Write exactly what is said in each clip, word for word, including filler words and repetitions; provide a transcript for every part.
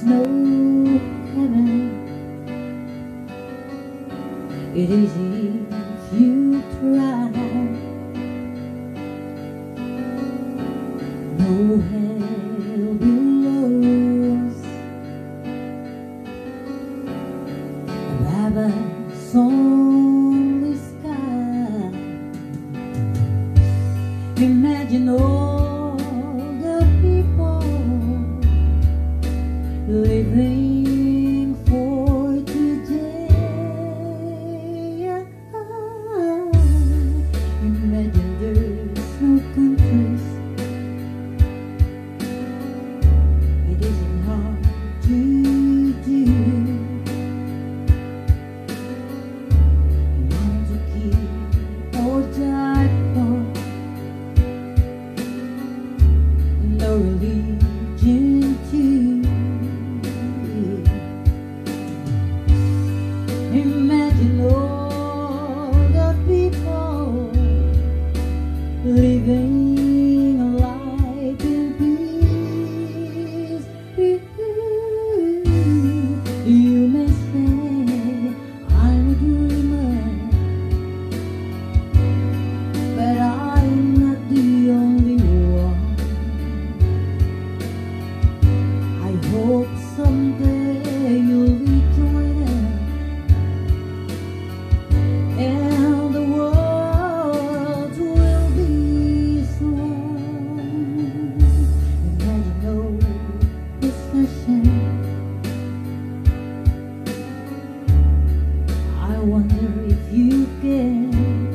no heaven. It is if you try. No hell below us. Above us only sky. Imagine all the people living for today. Imagine there's no countries. It isn't hard to do. Want to keep or die for. No religion too. Imagine all the people living a life in peace. You may say I'm a dreamer, but I'm not the only one. I hope someday you'll be joining, and the world will be strong. Imagine no recession. I wonder if you can.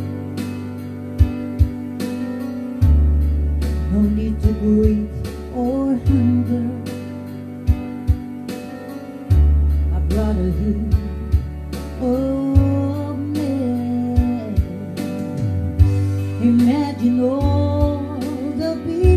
No need to grieve or hunger. My brotherhood of men. Imagine all the people